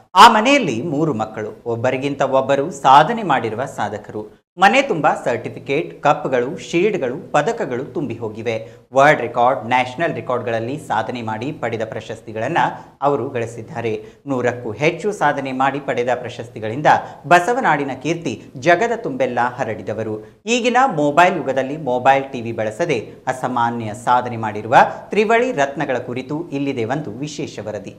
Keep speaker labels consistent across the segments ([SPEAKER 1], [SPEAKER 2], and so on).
[SPEAKER 1] ಆ ಮನೆಯಲ್ಲಿ 3 ಮಕ್ಕಳು, ಒಬ್ಬರಿಗಿಂತ ಒಬ್ಬರು ಸಾಧನೆ ಮಾಡಿರುವ ಸಾಧಕರು. ಮನೆ ತುಂಬ ಸರ್ಟಿಫಿಕೇಟ್, ಕಪ್ಗಳು, ಶೀಲ್ಡ್ಗಳು, ಪದಕಗಳು ತುಂಬಿ ಹೋಗಿವೆ. ವರ್ಲ್ಡ್ ರೆಕಾರ್ಡ್, ನ್ಯಾಷನಲ್ ರೆಕಾರ್ಡ್ಗಳಲ್ಲಿ ಸಾಧನೆ ಮಾಡಿ ಪಡೆದ ಪ್ರಶಸ್ತಿಗಳನ್ನು ಅವರು ಗಳಿಸಿದ್ದಾರೆ. 100ಕ್ಕೂ ಹೆಚ್ಚು ಸಾಧನೆ ಮಾಡಿ ಪಡೆದ ಪ್ರಶಸ್ತಿಗಳಿಂದ ಬಸವನಾಡಿನ ಕೀರ್ತಿ ಜಗದ ತುಂಬೆಲ್ಲ ಹರಡಿದವರು. ಈಗಿನ ಮೊಬೈಲ್ ಯುಗದಲ್ಲಿ ಮೊಬೈಲ್ ಟಿವಿ ಬಳಸದೆ ಅಸಾಮಾನ್ಯ ಸಾಧನೆ ಮಾಡಿರುವ ತ್ರಿವಳಿ ರತ್ನಗಳ ಕುರಿತು ಇಲ್ಲಿದೆ ಒಂದು ವಿಶೇಷ ವರದಿ.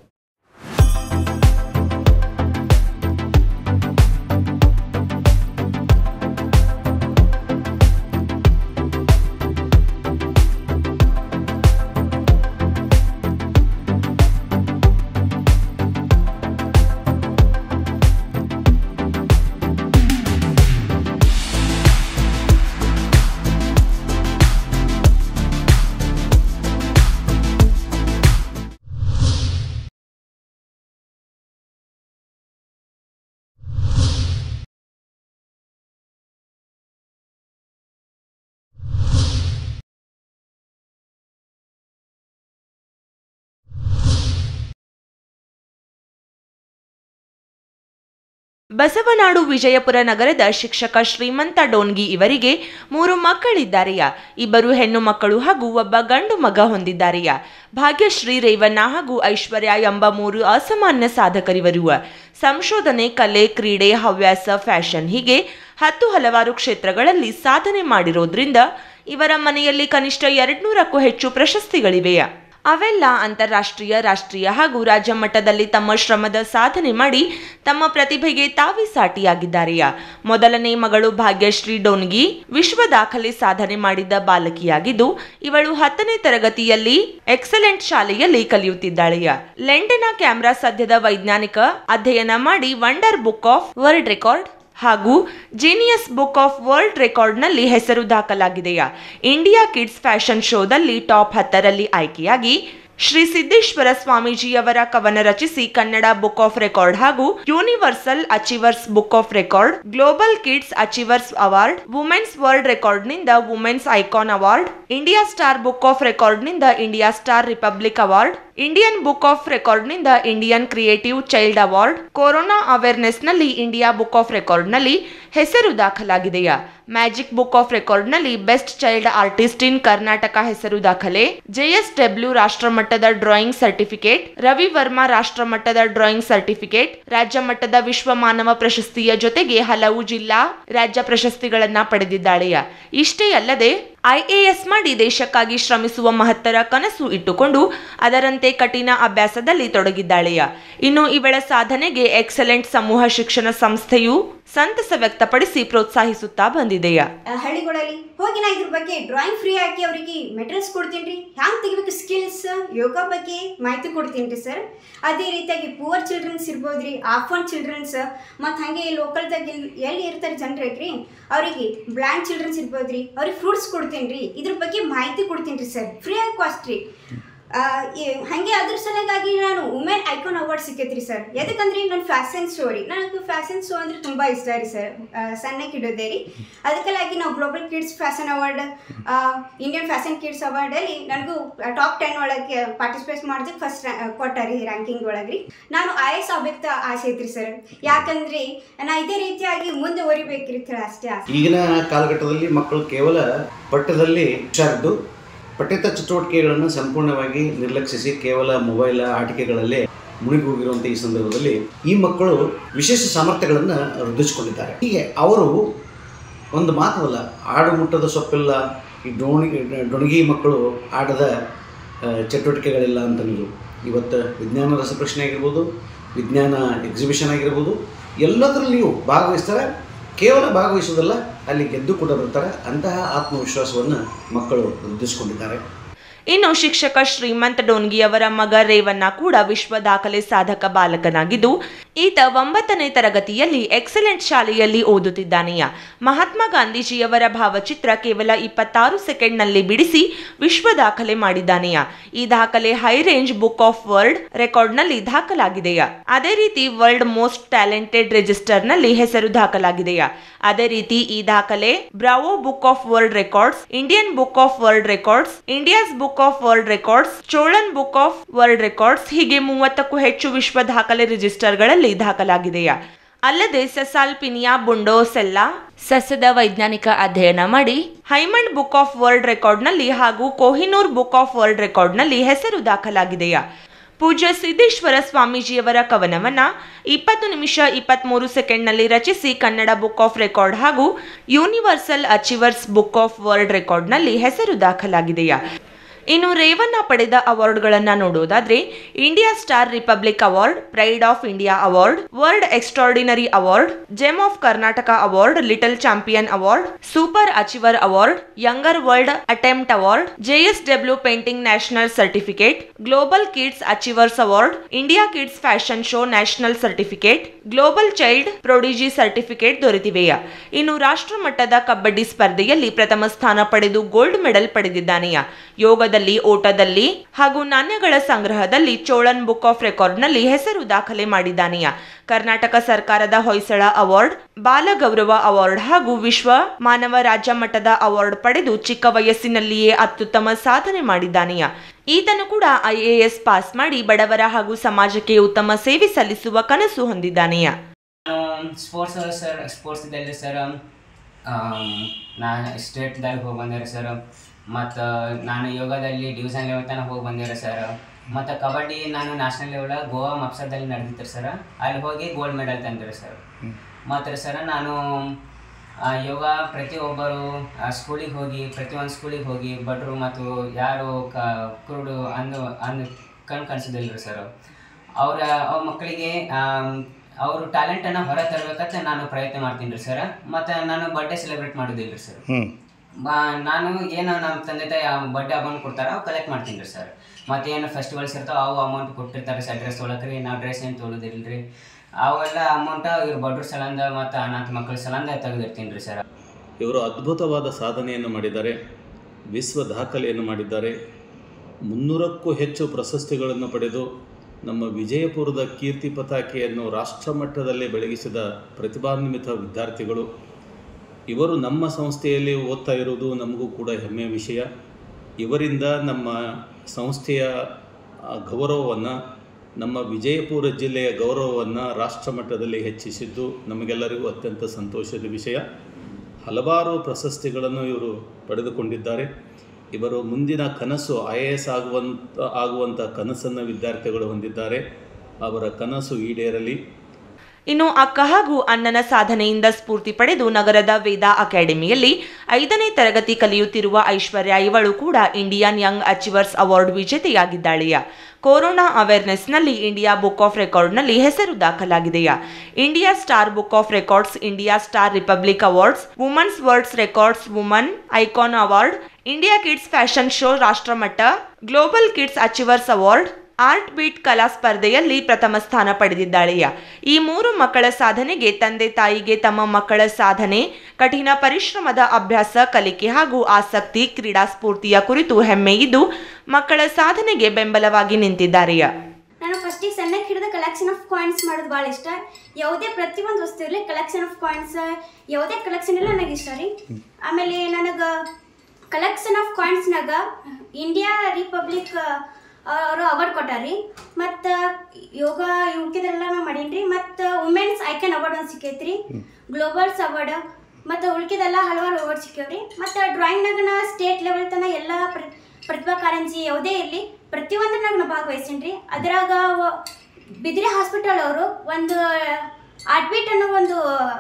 [SPEAKER 2] ಬಸವನಾಡು ವಿಜಯಪುರ ನಗರದ ಶಿಕ್ಷಕ ಶ್ರೀಮಂತ ಡೋನ್ಗಿ ಇವರಿಗೆ 3 ಮಕ್ಕಳಿದ್ದಾರೆಯಾ. 2 ಹೆಣ್ಣು ಮಕ್ಕಳು ಹಾಗೂ ಒಬ್ಬ ಗಂಡು ಮಗ ಹೊಂದಿದ್ದಾರೆಯಾ. ಭಾಗ್ಯಶ್ರೀ, ರೇವಣ್ಣ ಹಾಗೂ ಐಶ್ವರ್ಯ ಎಂಬ 3 ಅಸಾಮಾನ್ಯ ಸಾಧಕರಿವರು. ಸಂಶೋಧನೆ, ಕಲೆ, ಕ್ರೀಡೆ, ಹವ್ಯಾಸ, ಫ್ಯಾಷನ್ ಹೀಗೆ 10 ಹಲವಾರು ಕ್ಷೇತ್ರಗಳಲ್ಲಿ ಸಾಧನೆ ಮಾಡಿರೋದ್ರಿಂದ ಇವರ ಮನೆಯಲ್ಲಿ ಕನಿಷ್ಠ 200ಕ್ಕೂ ಹೆಚ್ಚು ಪ್ರಶಸ್ತಿಗಳಿವೆಯಾ. ಅವೆಲ್ಲ ಅಂತಾರಾಷ್ಟ್ರೀಯ, ರಾಷ್ಟ್ರೀಯ ಹಾಗೂ ರಾಜ್ಯ ಮಟ್ಟದಲ್ಲಿ ತಮ್ಮ ಶ್ರಮದ ಸಾಧನೆ ಮಾಡಿ ತಮ್ಮ ಪ್ರತಿಭೆಗೆ ತಾವೇ ಸಾಟಿಯಾಗಿದ್ದಾರೆಯಾ. ಮೊದಲನೇ ಮಗಳು ಭಾಗ್ಯಶ್ರೀ ಡೋನ್ಗಿ ವಿಶ್ವ ದಾಖಲೆ ಸಾಧನೆ ಮಾಡಿದ್ದ ಬಾಲಕಿಯಾಗಿದ್ದು, ಇವಳು 10ನೇ ತರಗತಿಯಲ್ಲಿ ಎಕ್ಸಲೆಂಟ್ ಶಾಲೆಯಲ್ಲಿ ಕಲಿಯುತ್ತಿದ್ದಾಳೆಯಾ. ಲೆಂಡೆನ ಕ್ಯಾಮ್ರಾ ಸದ್ಯದ ವೈಜ್ಞಾನಿಕ ಅಧ್ಯಯನ ಮಾಡಿ wonder book of world record ಹಾಗೂ ಜೀನಿಯಸ್ ಬುಕ್ ಆಫ್ ವರ್ಲ್ಡ್ ರೆಕಾರ್ಡ್ನಲ್ಲಿ ಹೆಸರು ದಾಖಲಾಗಿದೆಯಾ. ಇಂಡಿಯಾ ಕಿಡ್ಸ್ ಫ್ಯಾಷನ್ ಶೋದಲ್ಲಿ ಟಾಪ್ 10ರಲ್ಲಿ ಆಯ್ಕೆಯಾಗಿ ಶ್ರೀ ಸಿದ್ದೇಶ್ವರ ಸ್ವಾಮೀಜಿಯವರ ಕವನ ರಚಿಸಿ ಕನ್ನಡ ಬುಕ್ ಆಫ್ ರೆಕಾರ್ಡ್ ಹಾಗೂ universal achievers book of record, global kids achievers award, women's world ರೆಕಾರ್ಡ್ನಿಂದ women's icon award, India star book of ರೆಕಾರ್ಡ್ನಿಂದ India star republic award, Indian book of ರೆಕಾರ್ಡ್ನಿಂದ Indian creative child award, corona ಅವೇರ್ನೆಸ್ನಲ್ಲಿ India book of ರೆಕಾರ್ಡ್ನಲ್ಲಿ ಹೆಸರು ದಾಖಲಾಗಿದೆಯಾ. Magic book of ರೆಕಾರ್ಡ್ನಲ್ಲಿ best child artist in Karnataka ಹೆಸರು ದಾಖಲೆ, JSW ರಾಷ್ಟ್ರಮಟ್ಟದ ಡ್ರಾಯಿಂಗ್ ಸರ್ಟಿಫಿಕೇಟ್, ರವಿ ವರ್ಮಾ ರಾಷ್ಟ್ರಮಟ್ಟದ ಡ್ರಾಯಿಂಗ್ ಸರ್ಟಿಫಿಕೇಟ್, ರಾಜ್ಯ ಮಟ್ಟದ ವಿಶ್ವ ಮಾನವ ಪ್ರಶಸ್ತಿಯ ಜೊತೆಗೆ ಹಲವು ಜಿಲ್ಲಾ, ರಾಜ್ಯ ಪ್ರಶಸ್ತಿಗಳನ್ನ ಪಡೆದಿದ್ದಾಳೆಯಾ. ಇಷ್ಟೇ ಅಲ್ಲದೆ IAS ಮಾಡಿ ದೇಶಕ್ಕಾಗಿ ಶ್ರಮಿಸುವ ಮಹತ್ತರ ಕನಸು ಇಟ್ಟುಕೊಂಡು ಅದರಂತೆ ಕಠಿಣ ಅಭ್ಯಾಸದಲ್ಲಿ ತೊಡಗಿದ್ದಾಳೆಯಾ. ಇನ್ನು ಇವಳ ಸಾಧನೆಗೆ ಎಕ್ಸಲೆಂಟ್ ಸಮೂಹ ಶಿಕ್ಷಣ ಸಂಸ್ಥೆಯು ಸಂತಸ ವ್ಯಕ್ತಪಡಿಸಿ ಪ್ರೋತ್ಸಾಹಿಸುತ್ತಾ ಬಂದಿದೆಯಾ.
[SPEAKER 3] ಹಳ್ಳಿಗಳಲ್ಲಿ ಹೋಗಿ ನಾ ಇದ್ರ ಬಗ್ಗೆ ಡ್ರಾಯಿಂಗ್ ಫ್ರೀ ಆಗಿ ಅವರಿಗೆ ಮೆಟೀರಿಯಲ್ಸ್ ಕೊಡ್ತೀನಿ, ಹ್ಯಾಂಗೆ ತೆಗಿಬೇಕು ಸ್ಕಿಲ್ಸ್, ಯೋಗ ಬಗ್ಗೆ ಮಾಹಿತಿ ಕೊಡ್ತೀನಿ ರೀ ಸರ್. ಅದೇ ರೀತಿಯಾಗಿ ಪುವರ್ ಚಿಲ್ಡ್ರನ್ಸ್ ಇರ್ಬೋದ್ರಿ, ಆಫನ್ ಚಿಲ್ಡ್ರನ್ಸ್, ಮತ್ತು ಹಾಗೆ ಲೋಕಲ್ದಾಗ ಎಲ್ಲಿ ಇರ್ತಾರೆ ಜನರಿಗೆ ಅವರಿಗೆ ಬ್ಲೈಂಡ್ ಚಿಲ್ಡ್ರನ್ಸ್ ಇರ್ಬೋದ್ರಿ, ಅವ್ರಿಗೆ ಫ್ರೂಟ್ಸ್ ಕೊಡ್ತೀನಿ ರೀ. ಇದ್ರ ಬಗ್ಗೆ ಮಾಹಿತಿ ಕೊಡ್ತೀನಿ ರೀ ಸರ್, ಫ್ರೀ ಆಗಿ ಕಾಸ್ಟ್ ರೀ. ಹಾಗೆ ಅದ್ರ ಸಲುವಾಗಿ ನಾನು ವುಮೆನ್ ಐಕಾನ್ ಅವಾರ್ಡ್ ಸಿಕ್ಕೈತ್ರಿ ಸರ್. ಎದಕ್ಕಂದ್ರೆ ನನ್ನ ಫ್ಯಾಷನ್ ಶೋ ರೀ, ನನಗೆ ಫ್ಯಾಷನ್ ಶೋ ಅಂದ್ರೆ ತುಂಬ ಇಷ್ಟ ರೀ ಸರ್. ಸಣ್ಣಕ್ಕೆ ಇಡೋದೇ ರೀ, ಅದಕ್ಕಾಗಿ ನಾವು global kids fashion award, Indian fashion kids ಅವಾರ್ಡಲ್ಲಿ ನನಗೂ ಟಾಪ್ 10 ಒಳಗೆ ಪಾರ್ಟಿಸಿಪೇಟ್ ಮಾಡೋದಕ್ಕೆ ಫಸ್ಟ್ ಕೊಟ್ಟಾರಿ ರ್ಯಾಂಕಿಂಗ್ ಒಳಗೆ ರೀ. ನಾನು IAS ಆಗ್ಬೇಕು ಆಸೆ ಐತ್ರಿ ಸರ್. ಯಾಕಂದ್ರೆ ನಾ ಇದೇ ರೀತಿಯಾಗಿ ಮುಂದುವರಿಬೇಕ್ರಿ ಅಷ್ಟೇ ಆಸೆ.
[SPEAKER 4] ಈಗಿನ ಕಾಲಘಟ್ಟದಲ್ಲಿ ಮಕ್ಕಳು ಕೇವಲ ಪಠ್ಯದಲ್ಲಿ ಹುಷಾರಿದ್ದು ಪಠ್ಯೇತರ ಚಟುವಟಿಕೆಗಳನ್ನು ಸಂಪೂರ್ಣವಾಗಿ ನಿರ್ಲಕ್ಷಿಸಿ ಕೇವಲ ಮೊಬೈಲ್ ಆಟಿಕೆಗಳಲ್ಲೇ ಮುಳುಗಿ ಹೋಗಿರುವಂಥ ಈ ಸಂದರ್ಭದಲ್ಲಿ ಈ ಮಕ್ಕಳು ವಿಶೇಷ ಸಾಮರ್ಥ್ಯಗಳನ್ನು ವೃದ್ಧಿಸಿಕೊಂಡಿದ್ದಾರೆ. ಹೀಗೆ ಅವರು ಒಂದು ಮಾತವಲ್ಲ, ಆಡು ಮುಟ್ಟದ ಸೊಪ್ಪಿಲ್ಲ, ಈ ಡೊಣಗಿ ಮಕ್ಕಳು ಆಟದ ಚಟುವಟಿಕೆಗಳಿಲ್ಲ ಅಂತಂದು ಇವತ್ತು ವಿಜ್ಞಾನ ರಸಪ್ರಶ್ನೆ ಆಗಿರ್ಬೋದು, ವಿಜ್ಞಾನ ಎಕ್ಸಿಬಿಷನ್ ಆಗಿರ್ಬೋದು, ಎಲ್ಲದರಲ್ಲಿಯೂ ಭಾಗವಹಿಸ್ತಾರೆ. ಕೇವಲ ಭಾಗವಹಿಸೋದಲ್ಲ, ಅಲ್ಲಿ ಗೆದ್ದು ಕೂಡ ಬರ್ತಾರೆ. ಅಂತಹ ಆತ್ಮವಿಶ್ವಾಸವನ್ನು ಮಕ್ಕಳು ವೃದ್ಧಿಸಿಕೊಂಡಿದ್ದಾರೆ.
[SPEAKER 2] ಇನ್ನು ಶಿಕ್ಷಕ ಶ್ರೀಮಂತ ಡೋನ್ಗಿ ಅವರ ಮಗ ರೇವಣ್ಣ ಕೂಡ ವಿಶ್ವ ದಾಖಲೆ ಸಾಧಕ ಬಾಲಕನಾಗಿದ್ದು, ಈತ 9ನೇ ತರಗತಿಯಲ್ಲಿ ಎಕ್ಸಲೆಂಟ್ ಶಾಲೆಯಲ್ಲಿ ಓದುತ್ತಿದ್ದಾನೆಯಾ. ಮಹಾತ್ಮ ಗಾಂಧೀಜಿಯವರ ಭಾವಚಿತ್ರ ಕೇವಲ 26 ಸೆಕೆಂಡ್ನಲ್ಲಿ ಬಿಡಿಸಿ ವಿಶ್ವ ದಾಖಲೆ ಮಾಡಿದ್ದಾನೆಯಾ. ಈ ದಾಖಲೆ high range book of world ರೆಕಾರ್ಡ್ನಲ್ಲಿ ದಾಖಲಾಗಿದೆಯಾ. ಅದೇ ರೀತಿ ವರ್ಲ್ಡ್ ಮೋಸ್ಟ್ ಟ್ಯಾಲೆಂಟೆಡ್ ರಿಜಿಸ್ಟರ್ನಲ್ಲಿ ಹೆಸರು ದಾಖಲಾಗಿದೆಯಾ. ಅದೇ ರೀತಿ ಈ ದಾಖಲೆ Bravo book of world records, Indian book of world records, India's book book of world records, Cholan book of world records ಹೀಗೆ 30ಕ್ಕೂ ಹೆಚ್ಚು ವಿಶ್ವ ದಾಖಲೆ ರಿಜಿಸ್ಟರ್ಗಳಲ್ಲಿ ದಾಖಲಾಗಿದೆಯಾ. ಅಲ್ಲದೆ ಸೆಸಾಲ್ಪಿನಿಯಾ ಬುಂಡೋಸೆಲ್ಲಾ ಸಸ್ಯದ ವೈಜ್ಞಾನಿಕ ಅಧ್ಯಯನ ಮಾಡಿ ಹೈಮಂಡ್ ಬುಕ್ ಆಫ್ ವರ್ಲ್ಡ್ ರೆಕಾರ್ಡ್ನಲ್ಲಿ ಹಾಗೂ ಕೊಹಿನೂರ್ ಬುಕ್ ಆಫ್ ವರ್ಲ್ಡ್ ರೆಕಾರ್ಡ್ನಲ್ಲಿ ಹೆಸರು ದಾಖಲಾಗಿದೆಯಾ. ಪೂಜ್ಯ ಸಿದ್ದೇಶ್ವರ ಸ್ವಾಮೀಜಿಯವರ ಕವನವನ್ನ 20 ನಿಮಿಷ 23 ಸೆಕೆಂಡ್ನಲ್ಲಿ ರಚಿಸಿ ಕನ್ನಡ ಬುಕ್ ಆಫ್ ರೆಕಾರ್ಡ್ ಹಾಗೂ universal achievers book of world ರೆಕಾರ್ಡ್ನಲ್ಲಿ ಹೆಸರು ದಾಖಲಾಗಿದೆಯಾ. ಇನ್ನು ರೇವಣ್ಣ ಪಡೆದ ಅವಾರ್ಡ್ಗಳನ್ನು ನೋಡೋದಾದ್ರೆ India star republic award, pride of India award, world extraordinary award, gem of Karnataka award, little champion award, super achiever award, younger world attempt award, JSW painting national certificate, global kids achievers award, India kids fashion show national certificate, global child prodigy certificate ದೊರೆತಿವೆಯಾ. ಇನ್ನು ರಾಷ್ಟ್ರ ಮಟ್ಟದ ಕಬಡ್ಡಿ ಸ್ಪರ್ಧೆಯಲ್ಲಿ ಪ್ರಥಮ ಸ್ಥಾನ ಪಡೆದು gold medal ಪಡೆದಿದ್ದಾನೆಯಾ. ಯೋಗದಲ್ಲಿ, ಓಟದಲ್ಲಿ ಹಾಗೂ ನಾಣ್ಯಗಳ ಸಂಗ್ರಹದಲ್ಲಿ ಚೋಳನ್ ಬುಕ್ ಆಫ್ ರೆಕಾರ್ಡ್ನಲ್ಲಿ ಹೆಸರು ದಾಖಲೆ ಮಾಡಿದ್ದಾನೆಯಾ. ಕರ್ನಾಟಕ ಸರ್ಕಾರದ ಹೊಯ್ಸಳ ಅವಾರ್ಡ್, ಬಾಲ ಗೌರವ ಅವಾರ್ಡ್ ಹಾಗೂ ವಿಶ್ವ ಮಾನವ ರಾಜ್ಯ ಮಟ್ಟದ ಅವಾರ್ಡ್ ಪಡೆದು ಚಿಕ್ಕ ವಯಸ್ಸಿನಲ್ಲಿಯೇ ಅತ್ಯುತ್ತಮ ಸಾಧನೆ ಮಾಡಿದ್ದಾನೆಯಾ. ಈತನು ಕೂಡ IAS ಪಾಸ್ ಮಾಡಿ ಬಡವರ ಹಾಗೂ ಸಮಾಜಕ್ಕೆ ಉತ್ತಮ ಸೇವೆ ಸಲ್ಲಿಸುವ ಕನಸು ಹೊಂದಿದ್ದಾನೆಯಾ.
[SPEAKER 5] ಸ್ಪೋರ್ಟ್ಸ್ದಲ್ಲಿ ಸರ್ ನಾನು ಸ್ಟೇಟ್ದಾಗ ಹೋಗಿ ಬಂದಿರ ಸರ್. ಮತ್ತು ನಾನು ಯೋಗದಲ್ಲಿ ಡಿವಿಷನ್ ಲೆವೆಲ್ ತನಕ ಹೋಗಿ ಬಂದಿರ ಸರ್. ಮತ್ತು ಕಬಡ್ಡಿ ನಾನು ನ್ಯಾಷನಲ್ ಲೆವೆಲ್ ಗೋವಾ ಮಪ್ಸದಲ್ಲಿ ನಡೆದಿತ್ತು ಸರ್. ಅಲ್ಲಿ ಹೋಗಿ ಗೋಲ್ಡ್ ಮೆಡಲ್ ತಂದಿರಿ ಸರ್. ಮತ್ತು ಸರ್ ನಾನು ಯೋಗ ಪ್ರತಿಯೊಬ್ಬರು ಸ್ಕೂಲಿಗೆ ಹೋಗಿ ಪ್ರತಿಯೊಂದು ಸ್ಕೂಲಿಗೆ ಹೋಗಿ ಬಡ್ರು ಮತ್ತು ಯಾರು ಕುರುಡು ಕಣ್ಣು ಕಾಣಿಸೋದಿಲ್ಲ ಸರ್. ಅವ್ರ ಮಕ್ಕಳಿಗೆ ಅವರು ಟ್ಯಾಲೆಂಟನ್ನು ಹೊರ ತರಬೇಕಂತ ನಾನು ಪ್ರಯತ್ನ ಮಾಡ್ತೀನಿ ರೀ ಸರ್. ಮತ್ತು ನಾನು ಬರ್ಡೇ ಸೆಲೆಬ್ರೇಟ್ ಮಾಡೋದಿಲ್ಲ ರೀ ಸರ್. ನಾನು ಏನು ನಮ್ಮ ತಂದೆ ತಾಯಿ ಬರ್ಡೇ ಅಮೌಂಟ್ ಕೊಡ್ತಾರೆ ಅವು ಕಲೆಕ್ಟ್ ಮಾಡ್ತೀನಿ ರೀ ಸರ್. ಮತ್ತು ಏನು ಫೆಸ್ಟಿವಲ್ಸ್ ಇರ್ತಾವೆ ಅವು ಅಮೌಂಟ್ ಕೊಟ್ಟಿರ್ತಾರೆ ಸರ್. ಡ್ರೆಸ್ ತೊಗೊಳಕ್ಕೆ ರೀ, ನಾವು ಡ್ರೆಸ್ ಏನು ತೊಗೊಳೋದಿಲ್ಲ ರೀ. ಅವೆಲ್ಲ ಅಮೌಂಟ ಇವ್ರು ಬಡ್ರ ಸಲಂದ ಮತ್ತು ಅನಾಥ ಮಕ್ಕಳ ಸಲಂದ ತೆಗೆದಿರ್ತೀನಿ ರೀ ಸರ್.
[SPEAKER 6] ಇವರು ಅದ್ಭುತವಾದ ಸಾಧನೆಯನ್ನು ಮಾಡಿದ್ದಾರೆ, ವಿಶ್ವ ದಾಖಲೆಯನ್ನು ಮಾಡಿದ್ದಾರೆ. 300ಕ್ಕೂ ಹೆಚ್ಚು ಪ್ರಶಸ್ತಿಗಳನ್ನು ಪಡೆದು ನಮ್ಮ ವಿಜಯಪುರದ ಕೀರ್ತಿ ಪತಾಕೆಯನ್ನು ರಾಷ್ಟ್ರಮಟ್ಟದಲ್ಲಿ ಬೆಳಗಿಸಿದ ಪ್ರತಿಭಾನ್ವಿತ ವಿದ್ಯಾರ್ಥಿಗಳು. ಇವರು ನಮ್ಮ ಸಂಸ್ಥೆಯಲ್ಲಿ ಓದ್ತಾ ಇರೋದು ನಮಗೂ ಕೂಡ ಹೆಮ್ಮೆಯ ವಿಷಯ. ಇವರಿಂದ ನಮ್ಮ ಸಂಸ್ಥೆಯ ಗೌರವವನ್ನು, ನಮ್ಮ ವಿಜಯಪುರ ಜಿಲ್ಲೆಯ ಗೌರವವನ್ನು ರಾಷ್ಟ್ರಮಟ್ಟದಲ್ಲಿ ಹೆಚ್ಚಿಸಿದ್ದು ನಮಗೆಲ್ಲರಿಗೂ ಅತ್ಯಂತ ಸಂತೋಷದ ವಿಷಯ. ಹಲವಾರು ಪ್ರಶಸ್ತಿಗಳನ್ನು ಇವರು ಪಡೆದುಕೊಂಡಿದ್ದಾರೆ. ಇವರು ಮುಂದಿನ ಕನಸು IAS ಆಗುವಂಥ ಕನಸನ್ನು ವಿದ್ಯಾರ್ಥಿಗಳು ಹೊಂದಿದ್ದಾರೆ. ಅವರ ಕನಸು ಈಡೇರಲಿ.
[SPEAKER 2] ಇನ್ನು ಅಕ್ಕ ಹಾಗೂ ಅಣ್ಣನ ಸಾಧನೆಯಿಂದ ಸ್ಫೂರ್ತಿ ಪಡೆದು ನಗರದ ವೇದಾ ಅಕಾಡೆಮಿಯಲ್ಲಿ 5ನೇ ತರಗತಿ ಕಲಿಯುತ್ತಿರುವ ಐಶ್ವರ್ಯ ಇವಳು ಕೂಡ ಇಂಡಿಯನ್ ಯಂಗ್ ಅಚೀವರ್ಸ್ ಅವಾರ್ಡ್ ವಿಜೇತೆಯಾಗಿದ್ದಾಳೆಯಾ. ಕೊರೋನಾ ಅವೇರ್ನೆಸ್ನಲ್ಲಿ ಇಂಡಿಯಾ ಬುಕ್ ಆಫ್ ರೆಕಾರ್ಡ್ನಲ್ಲಿ ಹೆಸರು ದಾಖಲಾಗಿದೆಯಾ. India star book of records, India star republic awards, women's world's records woman icon award, India kids fashion show ರಾಷ್ಟ್ರಮಟ್ಟ, global kids achievers award, art beat ಕಲಾ ಸ್ಪರ್ಧೆಯಲ್ಲಿ ಪ್ರಥಮ ಸ್ಥಾನ ಪಡೆದಿದ್ದಾಳೆಯಾ. ಈ 3 ಮಕ್ಕಳ ಸಾಧನೆಗೆ ತಂದೆ ತಾಯಿಗೆ ತಮ್ಮ ಮಕ್ಕಳ ಸಾಧನೆ, ಕಠಿಣ ಪರಿಶ್ರಮದ ಅಭ್ಯಾಸ, ಕಲಿಕೆ ಹಾಗೂ ಆಸಕ್ತಿ, ಕ್ರೀಡಾ ಸ್ಫೂರ್ತಿಯ ಕುರಿತು ಹೆಮ್ಮೆ ಇದ್ದು ಮಕ್ಕಳ ಸಾಧನೆಗೆ ಬೆಂಬಲವಾಗಿ ನಿಂತಿದ್ದಾರೆಯಾ.
[SPEAKER 3] ನಾನು ಫಸ್ಟಿಗೆ ಸಣ್ಣಕ್ಕೆ ಹಿಡಿದ ಕಲೆಕ್ಷನ್ ಆಫ್ ಕಾಯಿನ್ಸ್ ಮಾಡೋದು ಭಾಳ ಇಷ್ಟ. ಯಾವುದೇ ಪ್ರತಿಯೊಂದು ವಸ್ತು ಇರಲಿ ಕಲೆಕ್ಷನ್ ಆಫ್ ಕಾಯಿನ್ಸ್, ಯಾವುದೇ ಕಲೆಕ್ಷನ್ ಇಲ್ಲ ನನಗೆ ಇಷ್ಟ ರೀ. ಆಮೇಲೆ ನನಗೆ ಕಲೆಕ್ಷನ್ ಆಫ್ ಕಾಯಿನ್ಸ್ನಾಗ ಇಂಡಿಯಾ ರಿಪಬ್ಲಿಕ್ ಅವರು ಅವಾರ್ಡ್ ಕೊಟ್ಟಾರಿ. ಮತ್ತು ಯೋಗ ಉಳ್ಕಿದೆಲ್ಲ ನಾವು ಮಾಡೀನಿ ರೀ. ಮತ್ತು ವುಮೆನ್ಸ್ ಐಕಾನ್ ಅವಾರ್ಡ್ ಒಂದು ಸಿಕ್ಕೈತ್ರಿ, ಗ್ಲೋಬಲ್ಸ್ ಅವಾರ್ಡ್, ಮತ್ತು ಉಳ್ಕಿದೆಲ್ಲ ಹಲವಾರು ಅವಾರ್ಡ್ ಸಿಕ್ಕೇವ್ರಿ. ಮತ್ತು ಡ್ರಾಯಿಂಗ್ನಾಗ ನಾ ಸ್ಟೇಟ್ ಲೆವೆಲ್ ತನಕ ಎಲ್ಲ ಪ್ರತಿಭಾ ಕಾರಂಜಿ ಯಾವುದೇ ಇರಲಿ ಪ್ರತಿಯೊಂದರಾಗ ನಾ ಭಾಗವಹಿಸೀನಿ ರೀ. ಅದರಾಗ ಬಿದ್ರಿ ಹಾಸ್ಪಿಟಲ್ ಅವರು ಒಂದು ಆರ್ಟ್ಬೀಟ್ ಅನ್ನೋ ಒಂದು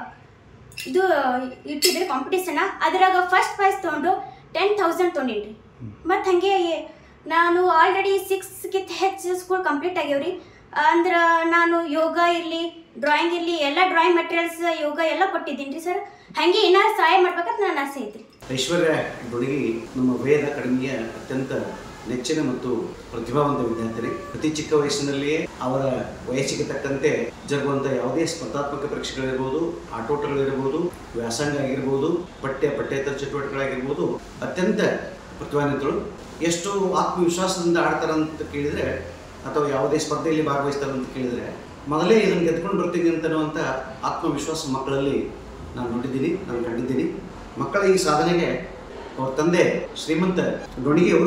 [SPEAKER 3] ಇದು ಇಟ್ಟಿದ್ರಿ ಕಾಂಪಿಟೇಷನ್. ಅದರಾಗ ಫಸ್ಟ್ ಪ್ರೈಸ್ ತೊಗೊಂಡು 10,000 ತೊಗೊಂಡೀನಿ ರೀ. ಮತ್ತು ಹಾಗೆ ನಾನು ಆಲ್ರೆಡಿ 6ಕ್ಕಿಂತ ಹೆಚ್ಚು ಸ್ಕೂಲ್ ಕಂಪ್ಲೀಟ್ ಆಗ್ಯಾವ್ರಿ. ಅಂದ್ರೆ ನಾನು ಯೋಗ ಇರಲಿ, ಡ್ರಾಯಿಂಗ್ ಇರಲಿ, ಎಲ್ಲ ಡ್ರಾಯಿಂಗ್ ಮೆಟೀರಿಯಲ್ಸ್, ಯೋಗ ಎಲ್ಲ ಕೊಟ್ಟಿದ್ದೀನಿ ರೀ ಸರ್. ಹಾಗೆ ಏನಾದ್ರು ಸಹಾಯ ಮಾಡ್ಬೇಕಂತ ನನ್ನ ಆಸೆ ಐತ್ರಿ.
[SPEAKER 4] ಐಶ್ವರ್ಯ ಡೊಣಗಿ ನಮ್ಮ ವೇದ ಅಕಾಡೆಮಿಯ ಅತ್ಯಂತ ನೆಚ್ಚಿನ ಮತ್ತು ಪ್ರತಿಭಾವಂತ ವಿದ್ಯಾರ್ಥಿ. ಅತಿ ಚಿಕ್ಕ ವಯಸ್ಸಿನಲ್ಲಿಯೇ ಅವರ ವಯಸ್ಸಿಗೆ ತಕ್ಕಂತೆ ಜರುಗುವಂಥ ಯಾವುದೇ ಸ್ಪರ್ಧಾತ್ಮಕ ಪರೀಕ್ಷೆಗಳಿರ್ಬೋದು, ಆಟೋಟಗಳಿರ್ಬೋದು, ವ್ಯಾಸಂಗ ಆಗಿರ್ಬೋದು, ಪಠ್ಯೇತರ ಚಟುವಟಿಕೆಗಳಾಗಿರ್ಬೋದು ಅತ್ಯಂತ ಪ್ರತಿಭಾನ್ವಿತರು. ಎಷ್ಟು ಆತ್ಮವಿಶ್ವಾಸದಿಂದ ಆಡ್ತಾರಂತ ಕೇಳಿದರೆ ಅಥವಾ ಯಾವುದೇ ಸ್ಪರ್ಧೆಯಲ್ಲಿ ಭಾಗವಹಿಸ್ತಾರೆ ಅಂತ ಕೇಳಿದರೆ ಮೊದಲೇ ಇದನ್ನು ಗೆದ್ಕೊಂಡು ಬರ್ತೀನಿ ಅಂತನ್ನುವಂಥ ಆತ್ಮವಿಶ್ವಾಸ ಮಕ್ಕಳಲ್ಲಿ ನಾನು ನೋಡಿದ್ದೀನಿ, ನಾನು ಕಂಡಿದ್ದೀನಿ. ಮಕ್ಕಳ ಈ ಸಾಧನೆಗೆ ಅವ್ರ ತಂದೆ ಶ್ರೀಮಂತ ಡೊಣಿಗೆ ಅವರು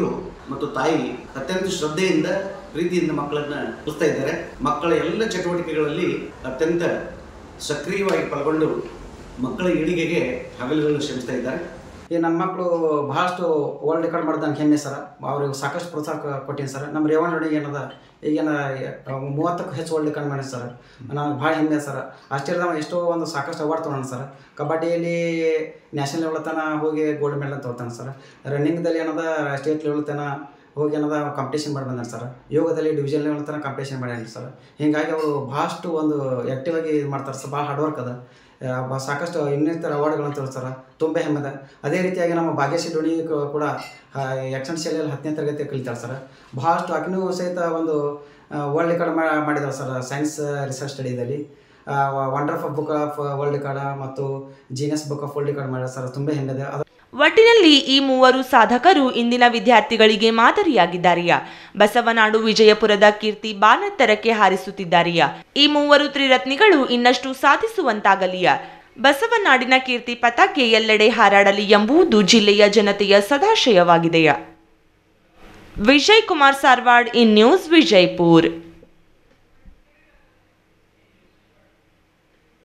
[SPEAKER 4] ಮತ್ತು ತಾಯಿ ಅತ್ಯಂತ ಶ್ರದ್ಧೆಯಿಂದ ಪ್ರೀತಿಯಿಂದ ಮಕ್ಕಳನ್ನ ಕಲಿಸ್ತಾ ಇದ್ದಾರೆ. ಮಕ್ಕಳ ಎಲ್ಲ ಚಟುವಟಿಕೆಗಳಲ್ಲಿ ಅತ್ಯಂತ ಸಕ್ರಿಯವಾಗಿ ಪಾಲ್ಗೊಂಡು ಮಕ್ಕಳ ಏಳಿಗೆಗೆ ಹಗಲುಗಳು ಶ್ರಮಿಸ್ತಾ ಇದ್ದಾರೆ.
[SPEAKER 7] ಈ ನನ್ನ ಮಕ್ಕಳು ಬಹಳಷ್ಟು ವರ್ಲ್ಡ್ ರೆಕಾರ್ಡ್ ಮಾಡ್ದಂಗೆ ಹೆಮ್ಮೆ ಸರ್. ಅವ್ರಿಗೆ ಸಾಕಷ್ಟು ಪ್ರೋತ್ಸಾಹ ಕೊಟ್ಟೀನಿ ಸರ್. ನಮ್ಮ ರೇವಣ್ಣನಿಗೆ ಏನದ ಈಗೇನ 30ಕ್ಕೂ ಹೆಚ್ಚು ವರ್ಲ್ಡ್ ರೆಕಾರ್ಡ್ ಮಾಡಿ ಸರ್. ನನಗೆ ಭಾಳ ಹೆಮ್ಮೆ ಸರ್. ಅಷ್ಟೇ ಎಷ್ಟೋ ಒಂದು ಸಾಕಷ್ಟು ಅವಾರ್ಡ್ ತೊಗೊಂಡು ಸರ್. ಕಬಡ್ಡಿಯಲ್ಲಿ ನ್ಯಾಷನಲ್ ಲೆವೆಲ್ ತನಕ ಹೋಗಿ ಗೋಲ್ಡ್ ಮೆಡಲ್ ತೊಗೊತಾನೆ ಸರ್. ರನ್ನಿಂಗ್ದಲ್ಲಿ ಏನದ ಸ್ಟೇಟ್ ಲೆವೆಲ್ ತನಕ ಹೋಗಿ ಏನದ ಕಾಂಪಿಟೇಷನ್ ಮಾಡಿ ಬಂದಾನೆ ಸರ್. ಯೋಗದಲ್ಲಿ ಡಿವಿಷನ್ ಲೆವೆಲ್ ತನಕ ಕಾಂಪಿಟೇಷನ್ ಮಾಡ್ಯಾನ ಸರ್. ಹೀಗಾಗಿ ಅವರು ಭಾಳಷ್ಟು ಒಂದು ಆ್ಯಕ್ಟಿವ್ ಆಗಿ ಇದು ಮಾಡ್ತಾರೆ ಸರ್. ಭಾಳ ಹಾರ್ಡ್ ವರ್ಕ್ ಅದ. ಸಾಕಷ್ಟು ಇನ್ನಿತರ ಅವಾರ್ಡ್ಗಳನ್ನು ತೋರಿಸ್ತಾರೆ. ತುಂಬ ಹೆಮ್ಮೆ. ಅದೇ ರೀತಿಯಾಗಿ ನಮ್ಮ ಭಾಗ್ಯಶ್ರೀ ಡೋಣಿ ಕೂಡ ಯಕ್ಷಣ ಶಾಲೆಯಲ್ಲಿ 10ನೇ ತರಗತಿ ಕಲಿತಾಳೆ ಸರ್. ಭಾಳಷ್ಟು ಆಕಿನೂ ಸಹಿತ ಒಂದು ವರ್ಲ್ಡ್ ರೆಕಾರ್ಡ್ ಮಾಡಿದಾಳೆ ಸರ್. ಸೈನ್ಸ್ ರಿಸರ್ಚ್ ಸ್ಟಡಿದಲ್ಲಿ wonder of book of world record ಮತ್ತು genius book of world record ಮಾಡಿದ ಸರ್. ತುಂಬ ಹೆಮ್ಮೆ ಇದೆ.
[SPEAKER 2] ಒಟ್ಟಿನಲ್ಲಿ ಈ ಮೂವರು ಸಾಧಕರು ಇಂದಿನ ವಿದ್ಯಾರ್ಥಿಗಳಿಗೆ ಮಾದರಿಯಾಗಿದ್ದಾರೆಯ. ಬಸವನಾಡು ವಿಜಯಪುರದ ಕೀರ್ತಿ ಬಾನೆತ್ತರಕ್ಕೆ ಹಾರಿಸುತ್ತಿದ್ದಾರೆಯ. ಈ ಮೂವರು ತ್ರಿರತ್ನಿಗಳು ಇನ್ನಷ್ಟು ಸಾಧಿಸುವಂತಾಗಲಿಯ. ಬಸವನಾಡಿನ ಕೀರ್ತಿ ಪತಾಕೆ ಎಲ್ಲೆಡೆ ಹಾರಾಡಲಿ ಎಂಬುದು ಜಿಲ್ಲೆಯ ಜನತೆಯ ಸದಾಶಯವಾಗಿದೆಯ. Vijay Kumar Sarwad, in news, Vijayapura.